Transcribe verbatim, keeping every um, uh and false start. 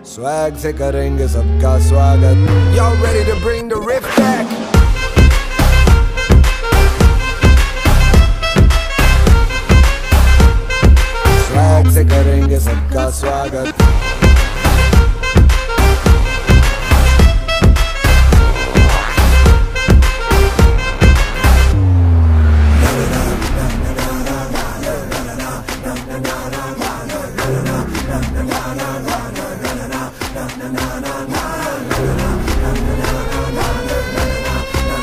Swag से करेंगे सबका स्वागत. Y'all ready to bring the riff back?